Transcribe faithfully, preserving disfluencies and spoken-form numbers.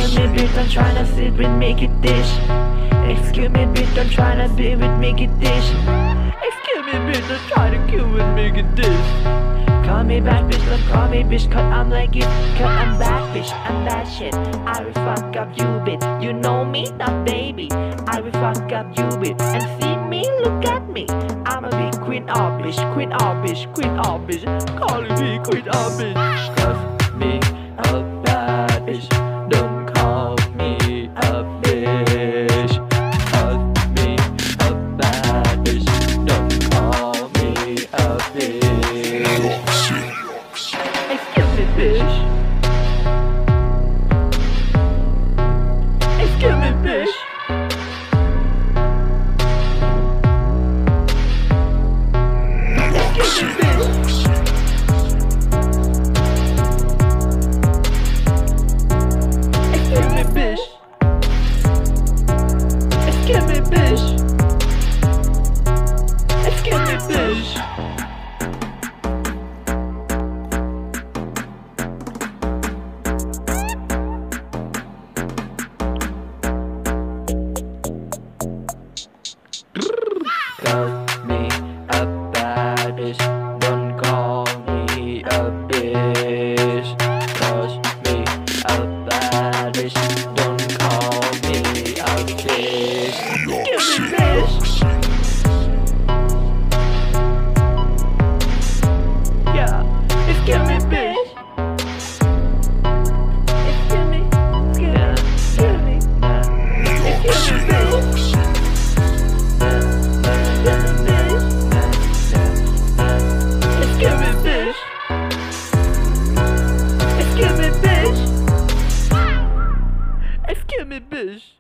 Excuse me, bitch, don't tryna sit with me, get dish. Excuse me, bitch, don't tryna be with me, get dish. Excuse me, bitch, don't try to kill with me, get dish. Call me back, bitch, don't call me bitch, cause I'm like it. Cause I'm bad, bitch, I'm bad shit. I will fuck up you, bitch. You know me, not baby. I will fuck up you, bitch. And see me, look at me. I'm a big queen, oh bitch, queen, oh bitch, queen, oh bitch. Calling me queen, oh bitch. Cause me a bad bitch. Don't call me a bitch. Cause me a bad bitch. Don't call me a bitch. Excuse me, bitch. Excuse me, bitch. Excuse me, bitch. Excuse me, bitch. Excuse me, bitch. Excuse me, bitch. Call me a bad bitch. Don't call me a bitch. Cause me a bad bitch. Don't call me a bitch. Excuse me, bitch. Yeah, excuse me, bitch. Excuse me, excuse me, excuse me, excuse me, bitch. Excuse me, bitch. Excuse me, bitch. Excuse me, bitch.